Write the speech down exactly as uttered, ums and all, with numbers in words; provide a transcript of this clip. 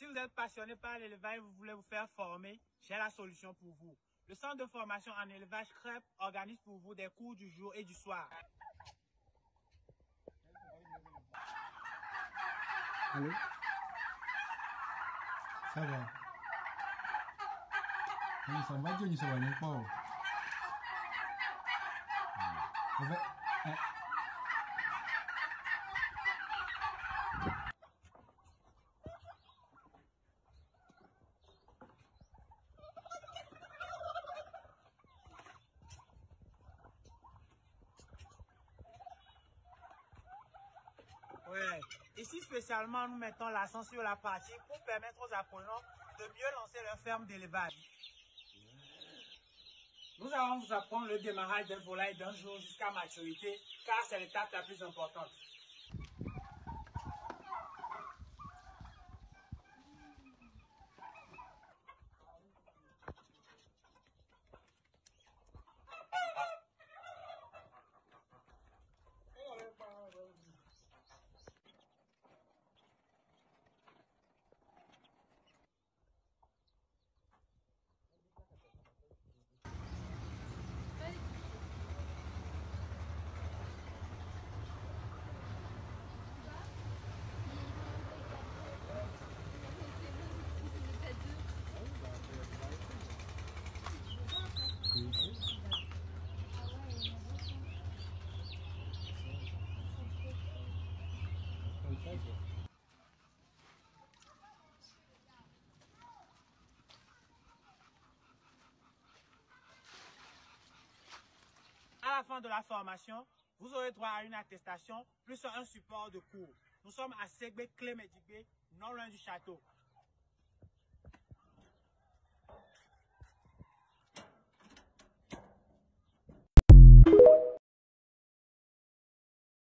Si vous êtes passionné par l'élevage et vous voulez vous faire former, j'ai la solution pour vous. Le centre de formation en élevage Crêpe organise pour vous des cours du jour et du soir. Allô? Ça va? Oui, ça va, Johnny, ça va, n'est-ce pas? En fait, eh. Ouais. Ici spécialement, nous mettons l'accent sur la partie pour permettre aux apprenants de mieux lancer leur ferme d'élevage. Nous allons vous apprendre le démarrage d'un volaille d'un jour jusqu'à maturité, car c'est l'étape la plus importante. À la fin de la formation, vous aurez droit à une attestation plus un support de cours. Nous sommes à Segbé Clémédigué, non loin du château.